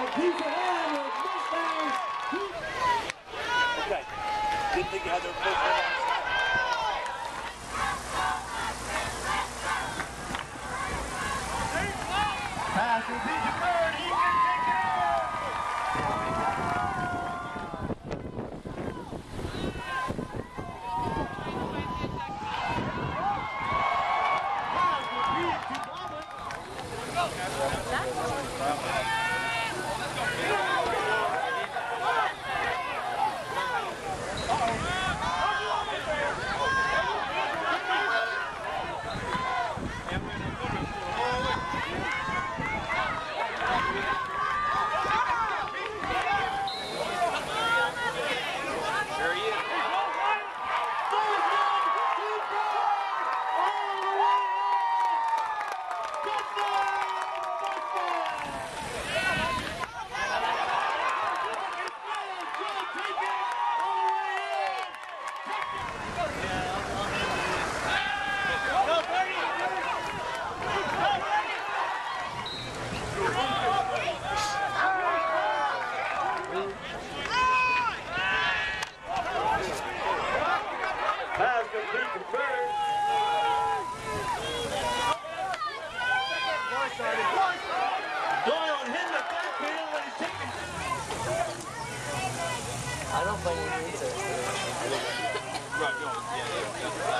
Okay. Didn't think you had their first one outside. Pass will be deferred. He can take it over. Pass will be to Bobbitt. Pass complete to Bird. Doyle hit the backfield and he's taken. I don't find any research. Right, no, yeah.